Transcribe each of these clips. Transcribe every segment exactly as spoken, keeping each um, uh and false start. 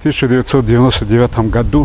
тысяча девятьсот девяносто девятом году,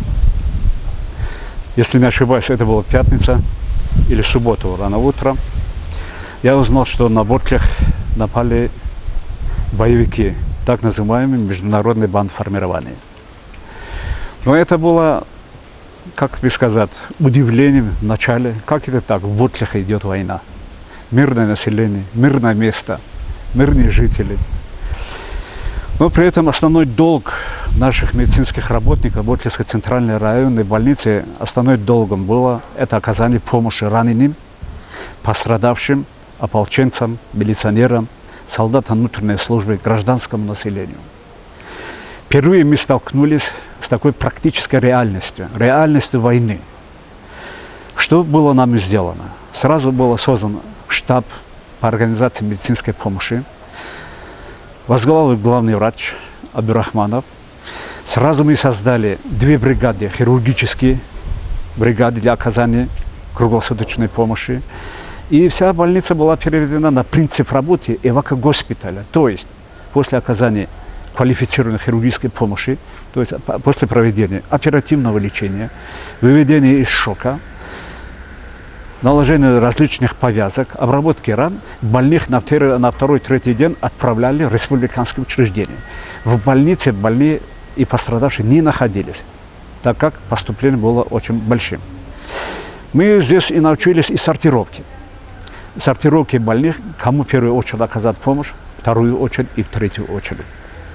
если не ошибаюсь, это была пятница или суббота рано утром, я узнал, что на Ботлях напали боевики, так называемый международный бандформирование. Но это было, как бы сказать, удивлением в начале, как это так, в Ботлях идет война. Мирное население, мирное место, мирные жители. Но при этом основной долг наших медицинских работников Ботлевской центральной районной больницы, основной долгом было это оказание помощи раненым, пострадавшим, ополченцам, милиционерам, солдатам внутренней службы, гражданскому населению. Впервые мы столкнулись с такой практической реальностью, реальностью войны. Что было нами сделано? Сразу был создан штаб по организации медицинской помощи. Возглавил главный врач Абдурахманов. Сразу мы создали две бригады, хирургические бригады для оказания круглосуточной помощи. И вся больница была переведена на принцип работы эвакогоспиталя. То есть после оказания квалифицированной хирургической помощи, то есть после проведения оперативного лечения, выведения из шока, наложения различных повязок, обработки ран, больных на второй-третий день отправляли в республиканские учреждения. В больнице больные и пострадавшие не находились, так как поступление было очень большим. Мы здесь и научились и сортировке. Сортировки больных, кому в первую очередь оказать помощь, вторую очередь и в третью очередь.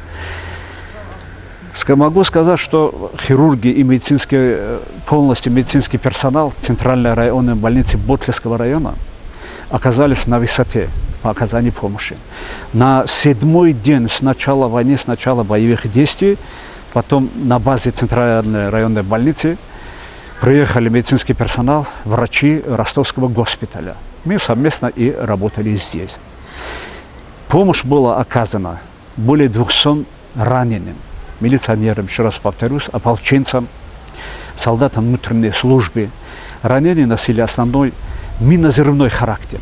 Могу сказать, что хирурги и медицинский, полностью медицинский персонал Центральной районной больницы Ботлевского района оказались на высоте по оказанию помощи. На седьмой день с начала войны, с начала боевых действий, потом на базе Центральной районной больницы приехали медицинский персонал, врачи Ростовского госпиталя. Мы совместно и работали здесь. Помощь была оказана более двухсот раненым, милиционерам, еще раз повторюсь, ополченцам, солдатам внутренней службы. Ранения носили основной минозрывной характер.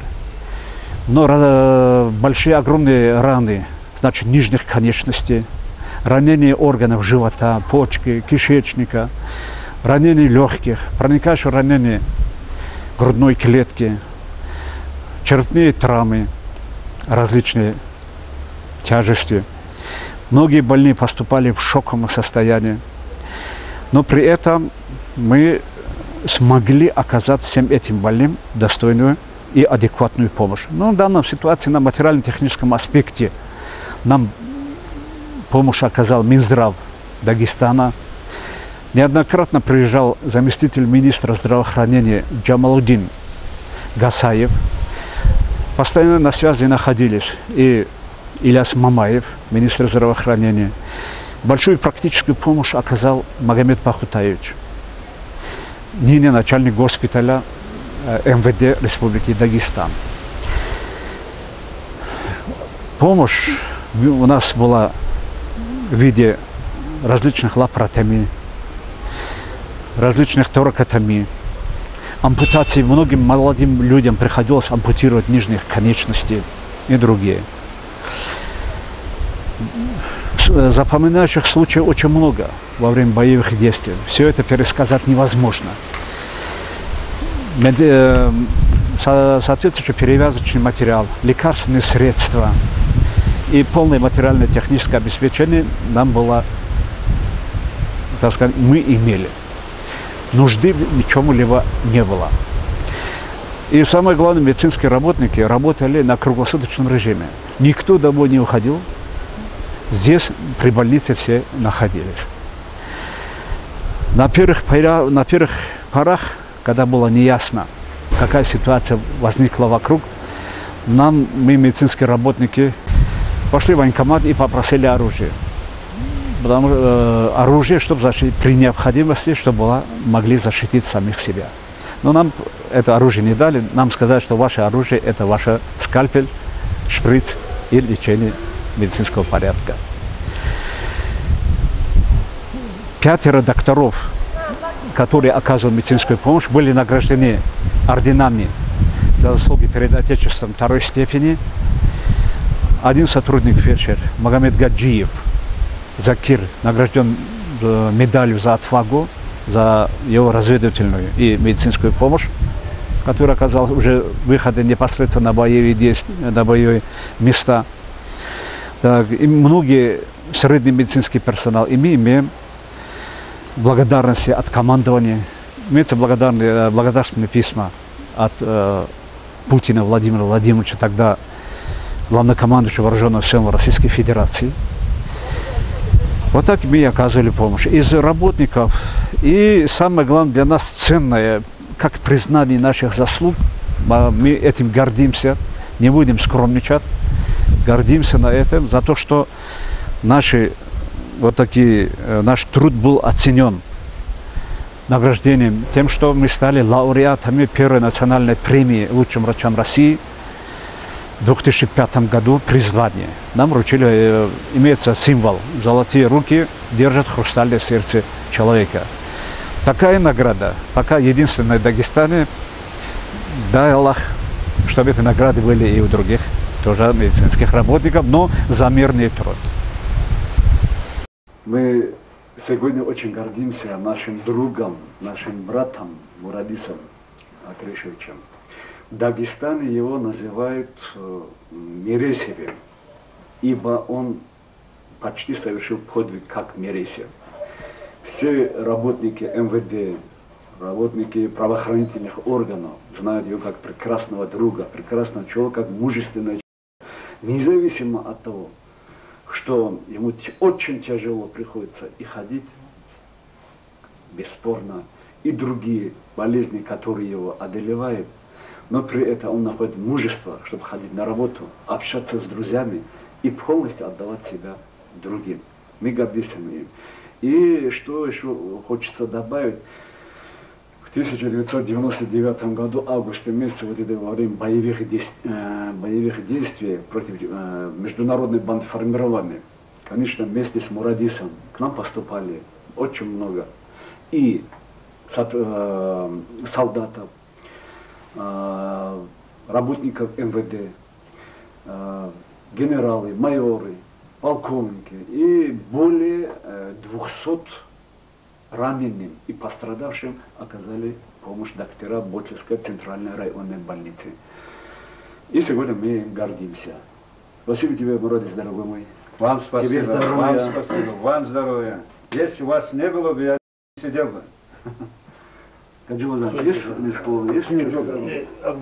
Но большие, огромные раны, значит, нижних конечностей, ранения органов живота, почки, кишечника, ранения легких, проникающие ранения грудной клетки, черепные травмы, различные тяжести. Многие больные поступали в шоковом состоянии, но при этом мы смогли оказать всем этим больным достойную и адекватную помощь. Но в данной ситуации на материально-техническом аспекте нам помощь оказал Минздрав Дагестана. Неоднократно приезжал заместитель министра здравоохранения Джамалудин Гасаев. Постоянно на связи находились и Ильяс Мамаев, министр здравоохранения. Большую практическую помощь оказал Магомед Пахутаевич, ныне начальник госпиталя эм вэ дэ Республики Дагестан. Помощь у нас была в виде различных лапаротомий, различных торакотомий, ампутаций. Многим молодым людям приходилось ампутировать нижних конечностей и другие. Запоминающих случаев очень много во время боевых действий. Все это пересказать невозможно. Соответствующий перевязочный материал, лекарственные средства и полное материально-техническое обеспечение нам было, так сказать, мы имели. Нужды в ничем-либо не было. И самое главное, медицинские работники работали на круглосуточном режиме. Никто домой не уходил. Здесь при больнице все находились. На первых, на первых порах, когда было неясно, какая ситуация возникла вокруг, нам, мы, медицинские работники, пошли в военкомат и попросили оружие. Потому, э, оружие, чтобы защитить, при необходимости, чтобы было, могли защитить самих себя. Но нам это оружие не дали. Нам сказали, что ваше оружие – это ваш скальпель, шприц и лечение медицинского порядка. Пятеро докторов, которые оказывали медицинскую помощь, были награждены орденами за заслуги перед Отечеством второй степени. Один сотрудник фельдшер, Магомед Гаджиев, Закир награжден медалью за отвагу, за его разведывательную и медицинскую помощь, которая оказалась уже выхода непосредственно на боевые действия, на боевые места. Так, и многие средний медицинский персонал, и мы имеем благодарности от командования, имеются благодарные, благодарственные письма от э, Путина Владимира Владимировича, тогда главнокомандующего вооруженных сил Российской Федерации. Вот так мы и оказывали помощь. Из работников, и самое главное для нас ценное, как признание наших заслуг, мы этим гордимся, не будем скромничать, гордимся на этом, за то, что наши, вот такие, наш труд был оценен награждением, тем, что мы стали лауреатами первой национальной премии лучшим врачам России в две тысячи пятом году при звании. Нам вручили, э, имеется символ, золотые руки держат хрустальное сердце человека. Такая награда, пока единственная в Дагестане, дай Аллах, чтобы эти награды были и у других тоже медицинских работников, но за мирный труд. Мы сегодня очень гордимся нашим другом, нашим братом Мурадисом Акрешевичем. В Дагестане его называют э, Мересевым, ибо он почти совершил подвиг как Мересев. Все работники эм вэ дэ, работники правоохранительных органов знают его как прекрасного друга, прекрасного человека, как мужественного человека. Независимо от того, что ему очень тяжело приходится и ходить, бесспорно, и другие болезни, которые его одолевают, но при этом он находит мужество, чтобы ходить на работу, общаться с друзьями и полностью отдавать себя другим. Мы гордимся им. И что еще хочется добавить, в тысяча девятьсот девяносто девятом году, августе месяце, вот это во время боевых действий, э, боевых действий против э, международной банды формирования, конечно, вместе с Мурадисом к нам поступали очень много и э, солдатов, э, работников эм вэ дэ, э, генералы, майоры, полковники и более э, двухсот раненым и пострадавшим оказали помощь доктора Бочевской центральной районной больницы. И сегодня мы им гордимся. Спасибо тебе, Мурадис, дорогой мой. Вам спасибо, Тебе здоровья. вам спасибо, вам здоровья. Если у вас не было бы, я не сидел бы. Каджи, есть не слово, есть ничего?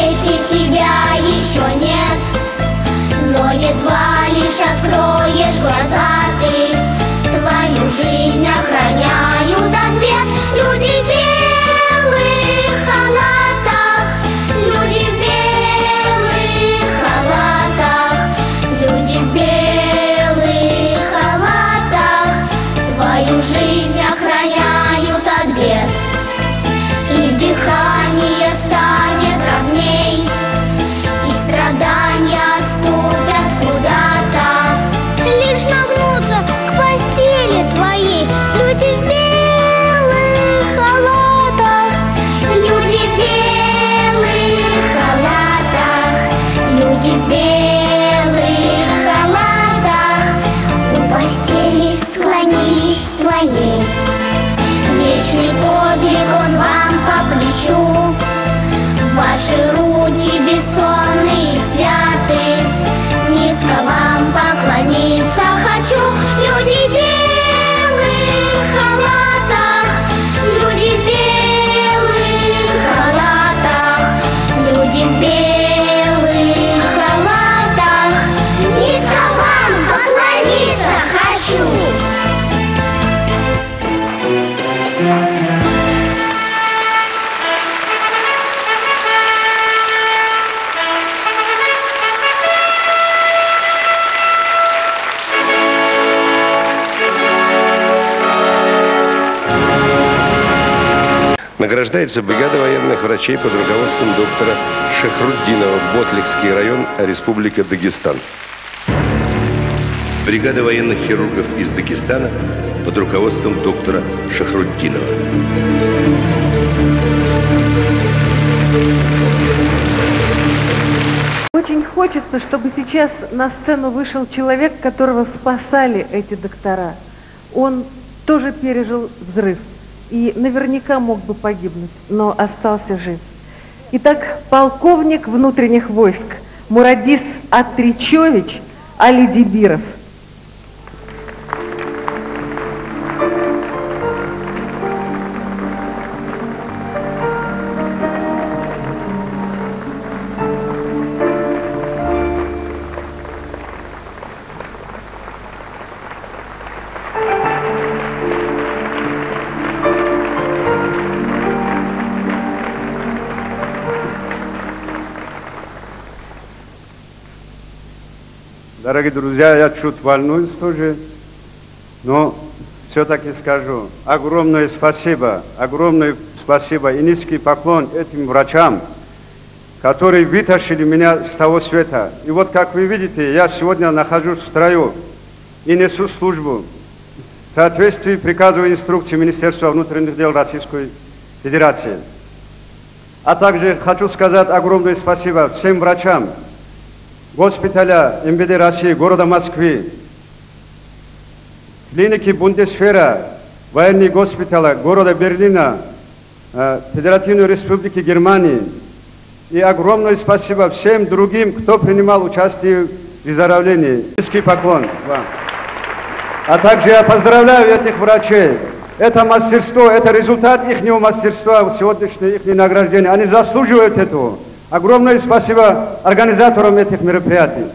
Едва лишь откроешь глаза. Награждается бригада военных врачей под руководством доктора Шахруддинова, Ботлихский район, Республика Дагестан. Бригада военных хирургов из Дагестана под руководством доктора Шахруддинова. Очень хочется, чтобы сейчас на сцену вышел человек, которого спасали эти доктора. Он тоже пережил взрыв и наверняка мог бы погибнуть, но остался жив. Итак, полковник внутренних войск Мурадис Атричевич Алидибиров. Дорогие друзья, я чуть волнуюсь тоже, но все-таки скажу огромное спасибо, огромное спасибо и низкий поклон этим врачам, которые вытащили меня с того света. И вот, как вы видите, я сегодня нахожусь в строю и несу службу в соответствии приказу и инструкции Министерства внутренних дел Российской Федерации. А также хочу сказать огромное спасибо всем врачам госпиталя эм вэ дэ России города Москвы, клиники Бундесвера, военный госпиталя города Берлина, Федеративной Республики Германии. И огромное спасибо всем другим, кто принимал участие в выздоровлении. Низкий поклон вам. А также я поздравляю этих врачей. Это мастерство, это результат их мастерства, сегодняшнее их награждение. Они заслуживают этого. Огромное спасибо организаторам этих мероприятий.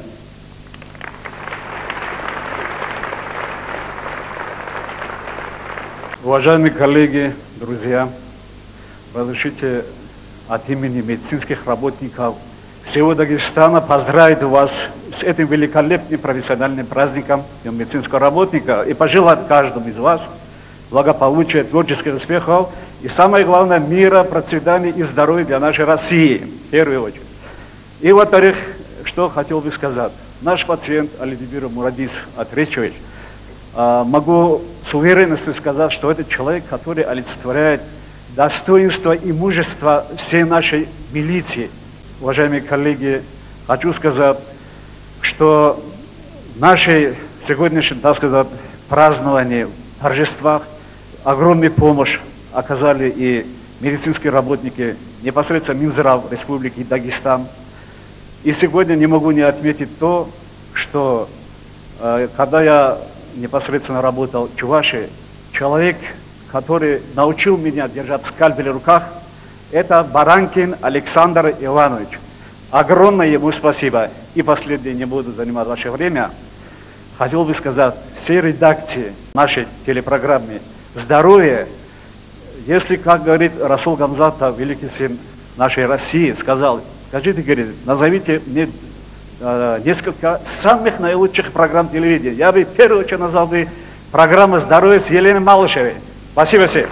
Уважаемые коллеги, друзья, разрешите от имени медицинских работников всего Дагестана поздравить вас с этим великолепным профессиональным праздником Днем медицинского работника и пожелать каждому из вас благополучия, творческих успехов и, самое главное, мира, процветания и здоровья для нашей России, в первую очередь. И, во-вторых, что хотел бы сказать. Наш пациент Алидибиров Мурадис Атричевич, могу с уверенностью сказать, что это человек, который олицетворяет достоинство и мужество всей нашей милиции. Уважаемые коллеги, хочу сказать, что в нашей сегодняшнем, так сказать, праздновании, торжествах огромную помощь оказали и медицинские работники, непосредственно Минздрав Республики Дагестан. И сегодня не могу не отметить то, что э, когда я непосредственно работал в Чувашии, человек, который научил меня держать скальпель в руках, это Баранкин Александр Иванович. Огромное ему спасибо. И последнее, не буду занимать ваше время, хотел бы сказать всей редакции нашей телепрограммы «Здоровье». Если, как говорит Расул Гамзатов, великий сын нашей России, сказал, скажите, говорит, назовите мне э, несколько самых наилучших программ телевидения. Я бы в первую очередь назвал бы программу «Здоровье» с Еленой Малышевой. Спасибо всем.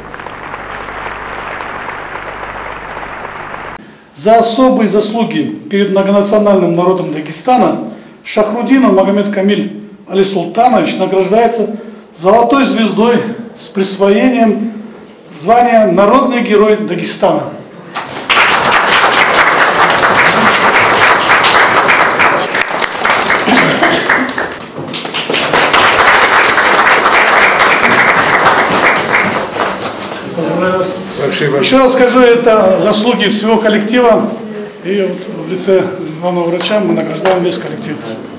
За особые заслуги перед многонациональным народом Дагестана Шахруддинов Магомед Камиль Али Султанович награждается золотой звездой с присвоением звания «Народный герой Дагестана». Поздравляю вас. Спасибо. Еще раз скажу, это заслуги всего коллектива. И вот в лице главного врача мы награждаем весь коллектив.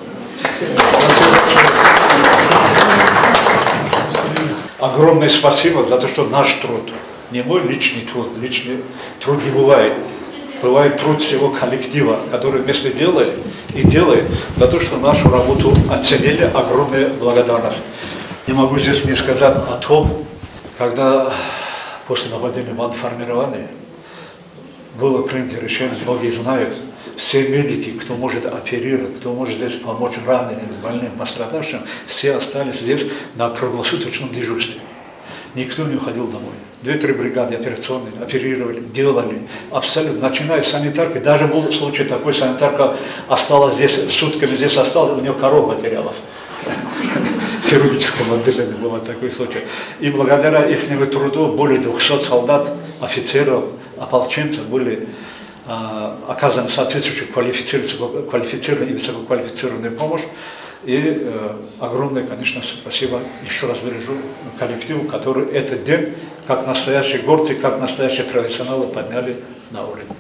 Огромное спасибо за то, что наш труд, не мой личный труд, личный труд не бывает. Бывает труд всего коллектива, который вместе делает и делает за то, что нашу работу оценили. Огромная благодарность. Не могу здесь не сказать о том, когда после нападения бандформирования было принято решение, многие знают, все медики, кто может оперировать, кто может здесь помочь раненым, больным, пострадавшим, все остались здесь на круглосуточном дежурстве. никто не уходил домой. Две-три бригады операционные оперировали, делали. Абсолютно. Начиная с санитарки, даже был случай такой, санитарка осталась здесь, сутками здесь осталась, у нее корова потерялась. В хирургическом отделении был такой случай. И благодаря их труду более двухсот солдат, офицеров, ополченцев были э, оказаны соответствующую квалифицированную, квалифицированную и высококвалифицированную помощь. И э, огромное, конечно, спасибо, еще раз выражу, коллективу, который этот день, как настоящие горцы, как настоящие профессионалы, подняли на уровень.